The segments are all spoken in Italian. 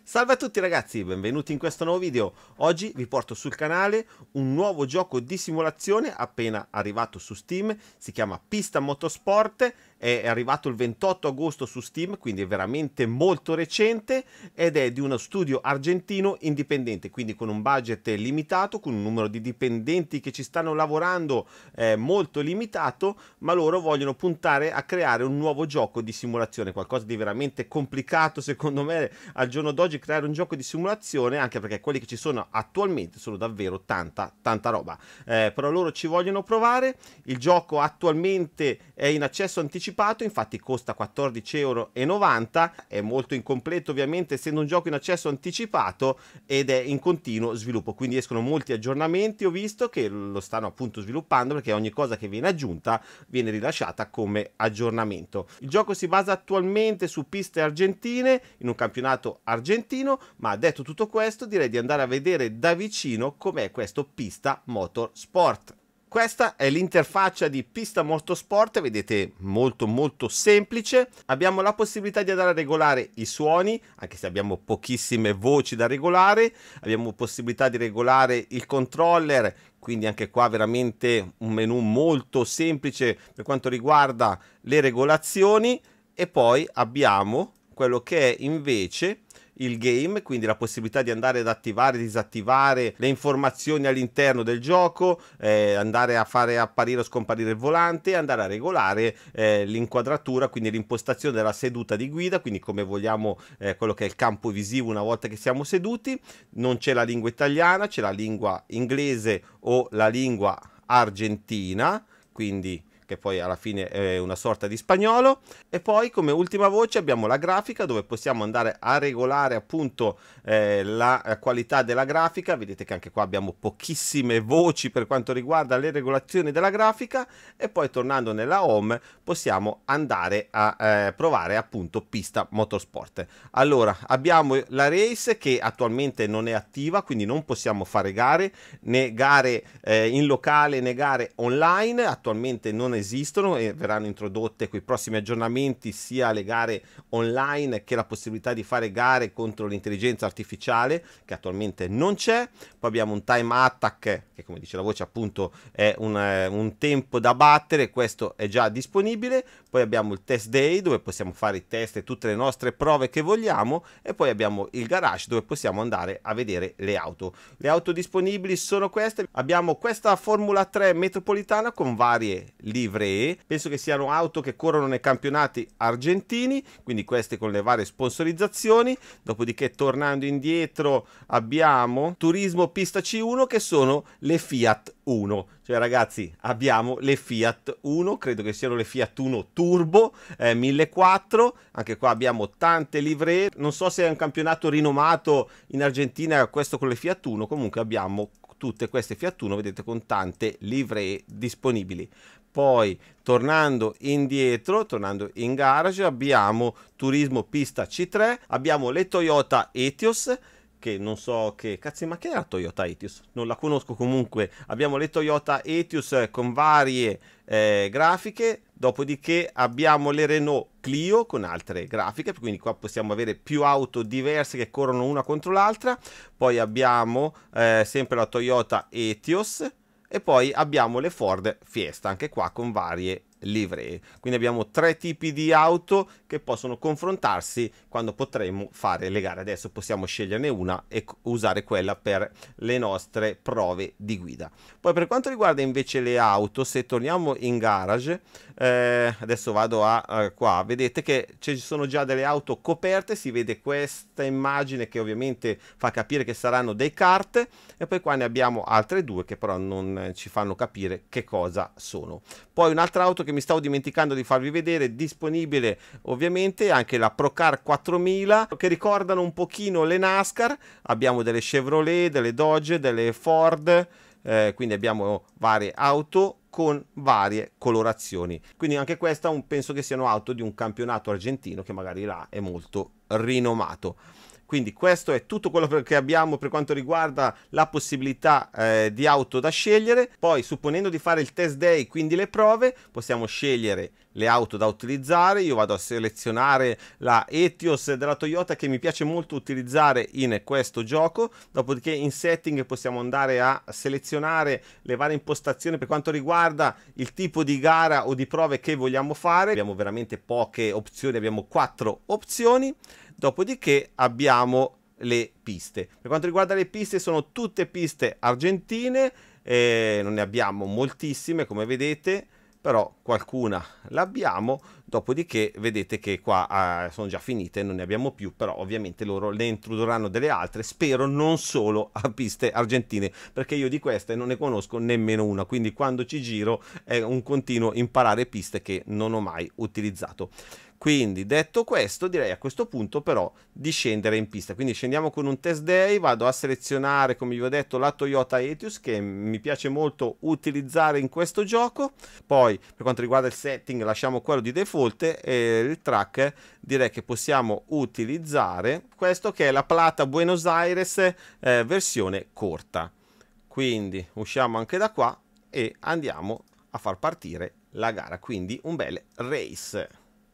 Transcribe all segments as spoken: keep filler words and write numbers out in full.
Salve a tutti ragazzi, benvenuti in questo nuovo video. Oggi vi porto sul canale un nuovo gioco di simulazione appena arrivato su Steam. Si chiama Pista Motorsport, è arrivato il ventotto agosto su Steam, quindi è veramente molto recente ed è di uno studio argentino indipendente, quindi con un budget limitato, con un numero di dipendenti che ci stanno lavorando eh, molto limitato, ma loro vogliono puntare a creare un nuovo gioco di simulazione, qualcosa di veramente complicato secondo me al giorno d'oggi creare un gioco di simulazione, anche perché quelli che ci sono attualmente sono davvero tanta tanta roba, eh, però loro ci vogliono provare. Il gioco attualmente è in accesso anticipato, infatti costa quattordici e novanta euro, è molto incompleto ovviamente essendo un gioco in accesso anticipato ed è in continuo sviluppo, quindi escono molti aggiornamenti. Ho visto che lo stanno appunto sviluppando perché ogni cosa che viene aggiunta viene rilasciata come aggiornamento. Il gioco si basa attualmente su piste argentine in un campionato argentino, ma detto tutto questo direi di andare a vedere da vicino com'è questo Pista Motorsport. Questa è l'interfaccia di Pista Motorsport, vedete, molto molto semplice. Abbiamo la possibilità di andare a regolare i suoni, anche se abbiamo pochissime voci da regolare. Abbiamo possibilità di regolare il controller, quindi anche qua veramente un menu molto semplice per quanto riguarda le regolazioni. E poi abbiamo quello che è invece il game, quindi la possibilità di andare ad attivare e disattivare le informazioni all'interno del gioco, eh, andare a fare apparire o scomparire il volante, andare a regolare eh, l'inquadratura, quindi l'impostazione della seduta di guida, quindi come vogliamo eh, quello che è il campo visivo una volta che siamo seduti. Non c'è la lingua italiana, c'è la lingua inglese o la lingua argentina, quindi che poi alla fine è una sorta di spagnolo. E poi come ultima voce abbiamo la grafica, dove possiamo andare a regolare appunto eh, la qualità della grafica. Vedete che anche qua abbiamo pochissime voci per quanto riguarda le regolazioni della grafica. E poi tornando nella home possiamo andare a eh, provare appunto Pista Motorsport. Allora abbiamo la race che attualmente non è attiva, quindi non possiamo fare gare, né gare eh, in locale né gare online, attualmente non esistono e verranno introdotte con i prossimi aggiornamenti sia le gare online che la possibilità di fare gare contro l'intelligenza artificiale, che attualmente non c'è. Poi abbiamo un time attack che, come dice la voce, appunto è un, eh, un tempo da battere, questo è già disponibile. Poi abbiamo il test day dove possiamo fare i test e tutte le nostre prove che vogliamo, e poi abbiamo il garage dove possiamo andare a vedere le auto. Le auto disponibili sono queste. Abbiamo questa Formula tre metropolitana con varie livree, penso che siano auto che corrono nei campionati argentini, quindi queste con le varie sponsorizzazioni. Dopodiché tornando indietro abbiamo Turismo Pista C uno, che sono le Fiat Uno, cioè ragazzi abbiamo le Fiat Uno, credo che siano le Fiat Uno Turbo eh, millequattrocento. Anche qua abbiamo tante livree, non so se è un campionato rinomato in Argentina questo con le Fiat Uno, comunque abbiamo tutte queste Fiat Uno, vedete, con tante livree disponibili. Poi tornando indietro, tornando in garage, abbiamo Turismo Pista C tre, abbiamo le Toyota Etios, che non so che cazzo, ma che è la Toyota Etios? Non la conosco. Comunque abbiamo le Toyota Etios con varie eh, grafiche. Dopodiché abbiamo le Renault Clio con altre grafiche, quindi qua possiamo avere più auto diverse che corrono una contro l'altra. Poi abbiamo eh, sempre la Toyota Etios. E poi abbiamo le Ford Fiesta, anche qua con varie livree. Quindi abbiamo tre tipi di auto che possono confrontarsi quando potremo fare le gare. Adesso possiamo sceglierne una e usare quella per le nostre prove di guida. Poi per quanto riguarda invece le auto, se torniamo in garage, eh, adesso vado a, a qua, vedete che ci sono già delle auto coperte, si vede questa immagine che ovviamente fa capire che saranno dei kart, e poi qua ne abbiamo altre due che però non ci fanno capire che cosa sono. Poi un'altra auto che mi stavo dimenticando di farvi vedere, disponibile ovviamente anche la Procar quattromila, che ricordano un pochino le NASCAR. Abbiamo delle Chevrolet, delle Dodge, delle Ford, eh, quindi abbiamo varie auto con varie colorazioni. Quindi anche questa un, penso che siano auto di un campionato argentino che magari là è molto rinomato. Quindi questo è tutto quello che abbiamo per quanto riguarda la possibilità eh, di auto da scegliere. Poi, supponendo di fare il test day, quindi le prove, possiamo scegliere le auto da utilizzare. Io vado a selezionare la Etios della Toyota, che mi piace molto utilizzare in questo gioco. Dopodiché in setting possiamo andare a selezionare le varie impostazioni per quanto riguarda il tipo di gara o di prove che vogliamo fare. Abbiamo veramente poche opzioni, abbiamo quattro opzioni. Dopodiché abbiamo le piste. Per quanto riguarda le piste, sono tutte piste argentine, eh, non ne abbiamo moltissime come vedete, però qualcuna l'abbiamo. Dopodiché vedete che qua eh, sono già finite, non ne abbiamo più, però ovviamente loro ne introdurranno delle altre, spero non solo a piste argentine, perché io di queste non ne conosco nemmeno una, quindi quando ci giro è un continuo imparare piste che non ho mai utilizzato. Quindi detto questo, direi a questo punto però di scendere in pista. Quindi scendiamo con un test day, vado a selezionare, come vi ho detto, la Toyota Etios, che mi piace molto utilizzare in questo gioco. Poi per quanto riguarda il setting lasciamo quello di default, e il track direi che possiamo utilizzare questo, che è la Plata Buenos Aires eh, versione corta. Quindi usciamo anche da qua e andiamo a far partire la gara, quindi un bel race.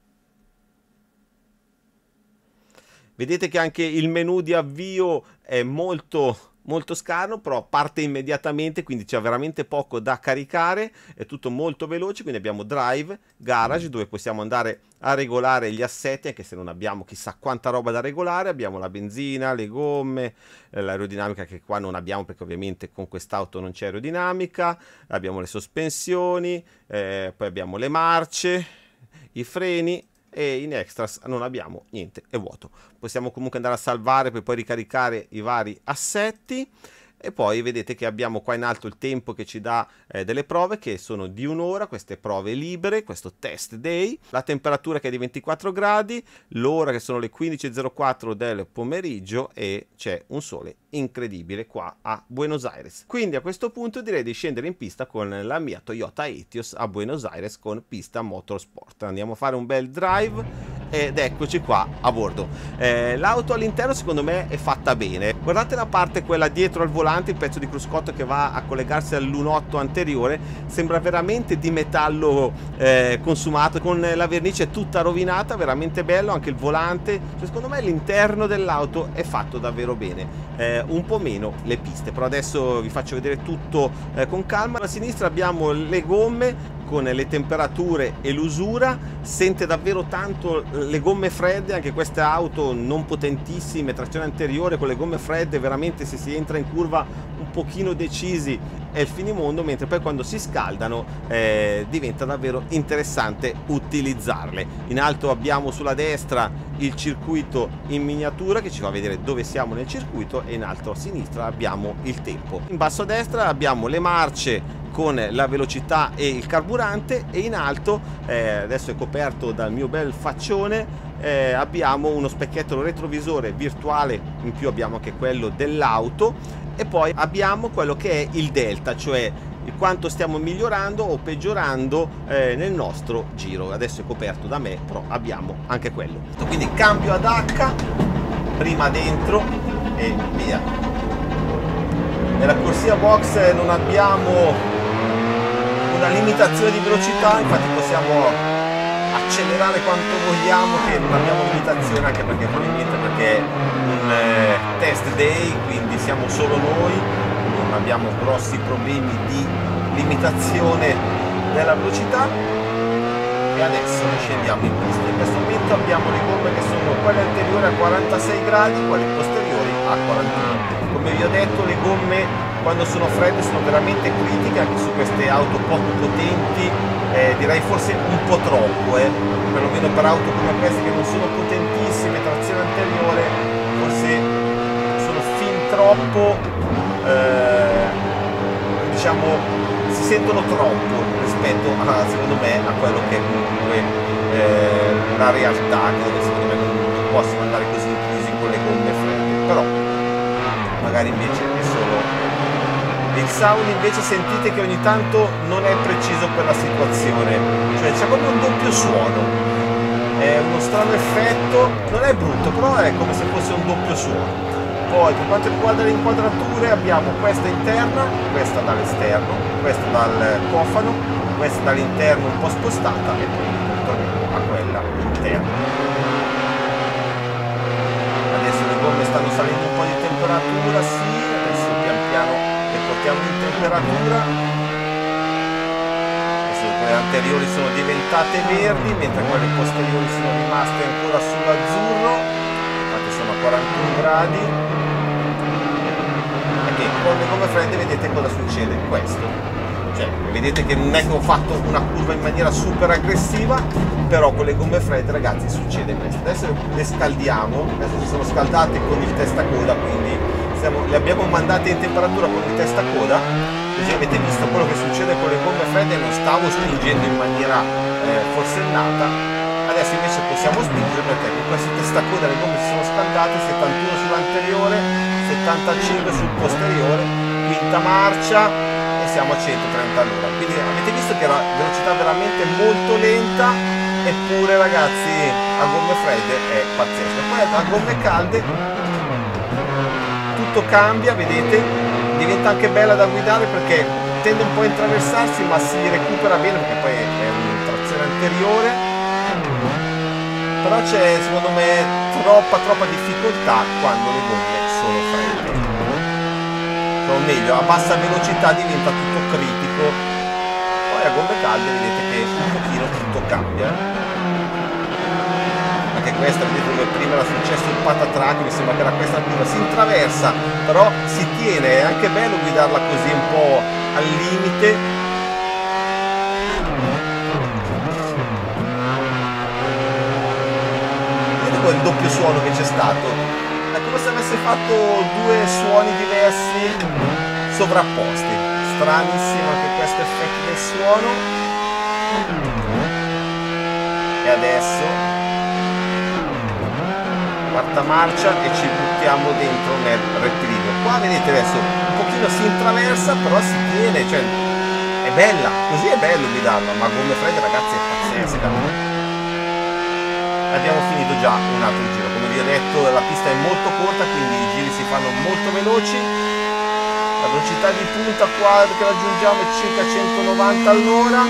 Vedete che anche il menu di avvio è molto, molto scarno, però parte immediatamente, quindi c'è veramente poco da caricare, è tutto molto veloce. Quindi abbiamo Drive, Garage, dove possiamo andare a regolare gli assetti, anche se non abbiamo chissà quanta roba da regolare. Abbiamo la benzina, le gomme, l'aerodinamica, che qua non abbiamo perché ovviamente con quest'auto non c'è aerodinamica. Abbiamo le sospensioni, eh, poi abbiamo le marce, i freni. E in extras non abbiamo niente, è vuoto. Possiamo comunque andare a salvare per poi ricaricare i vari assetti. E poi vedete che abbiamo qua in alto il tempo che ci dà eh, delle prove, che sono di un'ora, queste prove libere, questo test day, la temperatura che è di ventiquattro gradi, l'ora che sono le quindici e zero quattro del pomeriggio, e c'è un sole incredibile qua a Buenos Aires. Quindi a questo punto direi di scendere in pista con la mia Toyota Etios a Buenos Aires con pista motorsport. Andiamo a fare un bel drive ed eccoci qua a bordo. Eh, l'auto all'interno secondo me è fatta bene. Guardate la parte quella dietro al volante, il pezzo di cruscotto che va a collegarsi all'uno otto anteriore, sembra veramente di metallo eh, consumato, con la vernice tutta rovinata, veramente bello. Anche il volante, cioè, secondo me l'interno dell'auto è fatto davvero bene. Eh, un po' meno le piste, però adesso vi faccio vedere tutto eh, con calma. A sinistra abbiamo le gomme con le temperature e l'usura, sente davvero tanto le gomme fredde, anche queste auto non potentissime, trazione anteriore con le gomme fredde, veramente se si entra in curva un pochino decisi è il finimondo, mentre poi quando si scaldano eh, diventa davvero interessante utilizzarle. In alto abbiamo sulla destra il circuito in miniatura che ci fa vedere dove siamo nel circuito, e in alto a sinistra abbiamo il tempo. In basso a destra abbiamo le marce con la velocità e il carburante, e in alto eh, adesso è coperto dal mio bel faccione, eh, abbiamo uno specchietto retrovisore virtuale, in più abbiamo anche quello dell'auto, e poi abbiamo quello che è il delta, cioè quanto stiamo migliorando o peggiorando eh, nel nostro giro. Adesso è coperto da me, però abbiamo anche quello. Quindi cambio ad H, prima dentro e via. Nella corsia box non abbiamo una limitazione di velocità, infatti possiamo accelerare quanto vogliamo, che non abbiamo limitazione, anche perché probabilmente perché è un eh, test day, quindi siamo solo noi, non abbiamo grossi problemi di limitazione della velocità. E adesso scendiamo in pista. In questo momento abbiamo le gomme che sono quelle anteriori a quarantasei gradi, quelle posteriori a quarantuno. Come vi ho detto, le gomme quando sono fredde sono veramente critiche, anche su queste auto poco potenti, eh, direi forse un po' troppo, eh. perlomeno per auto come queste che non sono potentissime, trazione anteriore, forse sono fin troppo, eh, diciamo, si sentono troppo rispetto a, secondo me, a quello che è comunque eh, la realtà, che secondo me non, non possono andare così in crisi con le gomme fredde, però magari invece è solo il sound. Invece sentite che ogni tanto non è preciso per la situazione, cioè c'è proprio un doppio suono. è uno strano effetto, non è brutto, però è come se fosse un doppio suono. Poi per quanto riguarda le inquadrature abbiamo questa interna, questa dall'esterno, questa dal cofano, questa dall'interno un po' spostata e poi torniamo a quella interna. Adesso le gomme stanno salendo un po' di temperatura, sì, adesso pian piano le portiamo in temperatura. Adesso quelle anteriori sono diventate verdi, mentre quelle posteriori sono rimaste ancora sull'azzurro, infatti sono a quarantuno gradi. E con le gomme fredde vedete cosa succede? Questo. Cioè, vedete che non è che ho fatto una curva in maniera super aggressiva, però con le gomme fredde, ragazzi, succede questo. Adesso le scaldiamo, adesso si sono scaldate con il testacoda, quindi siamo, le abbiamo mandate in temperatura con il testacoda, così avete visto quello che succede con le gomme fredde. Non stavo spingendo in maniera eh, forsennata, adesso invece possiamo spingere perché con questo testacoda le gomme si sono scaldate, settantuno sull'anteriore, settantacinque sul posteriore, quinta marcia e siamo a centotrenta all'ora. Quindi avete visto che era velocità veramente molto lenta, eppure ragazzi a gomme fredde è pazzesco. Poi a gomme calde tutto cambia, vedete, diventa anche bella da guidare perché tende un po' a intraversarsi ma si recupera bene perché poi è una trazione anteriore, però c'è secondo me troppa troppa difficoltà quando le gomme sono fredde, o meglio a bassa velocità diventa tutto critico, poi a gomme calde vedete che un pochino tutto cambia. Anche questa, vedete dove prima era successo il patatrack, mi sembra che era questa curva, si intraversa però si tiene, è anche bello guidarla così un po' al limite. Vedete quel doppio suono che c'è stato? È come se avesse fatto due suoni diversi sovrapposti. Stranissimo anche questo effetto del suono. E adesso quarta marcia e ci buttiamo dentro nel rettilineo. Qua vedete adesso un pochino si intraversa però si tiene, cioè è bella, così è bello guidarla, ma gomme fredde ragazzi è pazzesca. Abbiamo finito già un altro giro, come vi ho detto la pista è molto corta, quindi i giri si fanno molto veloci. La velocità di punta qua che raggiungiamo è circa centonovanta all'ora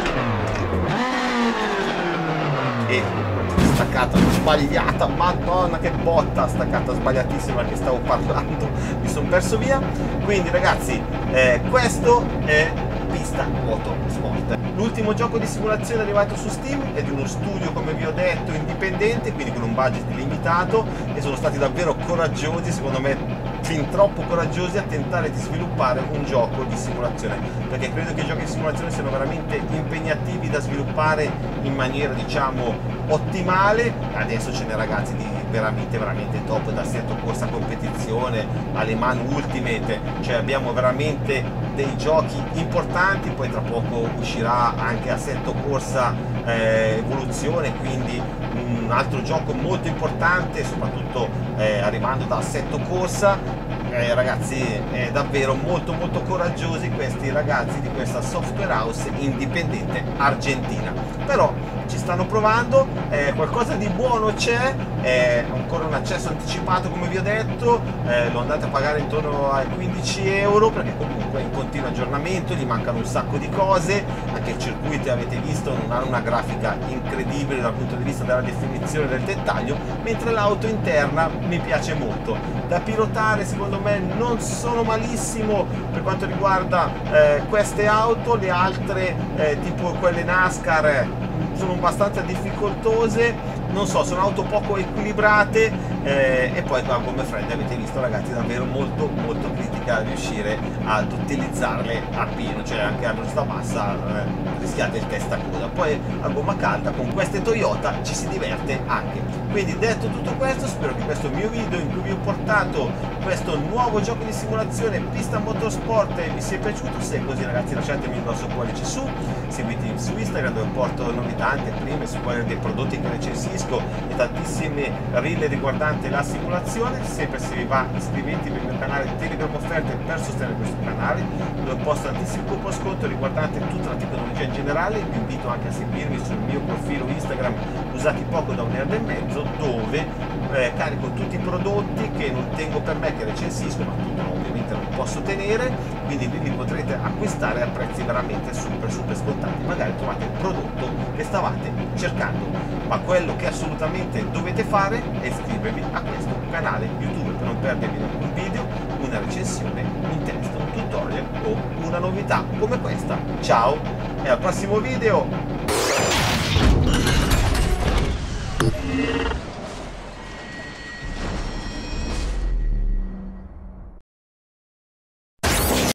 e staccata sbagliata, madonna che botta, staccata sbagliatissima che stavo parlando, mi sono perso via. Quindi ragazzi eh, questo è Pista Motorsport, l'ultimo gioco di simulazione arrivato su Steam, è di uno studio come vi ho detto indipendente, quindi con un budget limitato, e sono stati davvero coraggiosi, secondo me fin troppo coraggiosi, a tentare di sviluppare un gioco di simulazione, perché credo che i giochi di simulazione siano veramente impegnativi da sviluppare in maniera diciamo ottimale. Adesso ce n'è ragazzi di veramente veramente top, da Assetto Corsa competizione alle Man Ultimate, cioè abbiamo veramente dei giochi importanti. Poi tra poco uscirà anche Assetto Corsa eh, Evoluzione, quindi un altro gioco molto importante, soprattutto eh, arrivando da Assetto Corsa. Eh, ragazzi è davvero molto molto coraggiosi questi ragazzi di questa software house indipendente argentina, però ci stanno provando, eh, qualcosa di buono c'è, eh, ancora un accesso anticipato come vi ho detto, eh, lo andate a pagare intorno ai quindici euro perché comunque è in continuo aggiornamento, gli mancano un sacco di cose, anche il circuito avete visto non ha una grafica incredibile dal punto di vista della definizione del dettaglio, mentre l'auto interna mi piace molto da pilotare, secondo me non sono malissimo per quanto riguarda eh, queste auto, le altre eh, tipo quelle NASCAR eh, sono abbastanza difficoltose, non so, sono auto poco equilibrate eh, e poi a gomme fredde avete visto ragazzi davvero molto molto critica riuscire ad utilizzarle a pieno, cioè anche a velocità bassa eh, rischiate il testacoda. Poi a gomma calda con queste Toyota ci si diverte anche. Quindi detto tutto questo, spero che questo mio video in cui vi ho portato questo nuovo gioco di simulazione Pista Motorsport vi sia piaciuto. Se è così ragazzi lasciatemi un grosso pollice su, seguitemi su Instagram dove porto novità, anteprime, spoiler dei prodotti che recensisco e tantissime reel riguardanti durante la simulazione. Sempre se vi va, iscrivetevi al mio canale Telegram Offerte per sostenere questo canale, dove posto tantissimi coupon sconto riguardante tutta la tecnologia in generale. Vi invito anche a seguirmi sul mio profilo Instagram Usati Poco da un euro e mezzo, dove eh, carico tutti i prodotti che non tengo per me, che recensisco, ma tutto ovviamente non posso tenere, quindi li potrete acquistare a prezzi veramente super super scontati. Magari trovate il prodotto che stavate cercando, ma quello che assolutamente dovete fare è iscrivervi a questo canale YouTube per non perdervi un video, una recensione, un test, un tutorial o una novità come questa. Ciao e al prossimo video!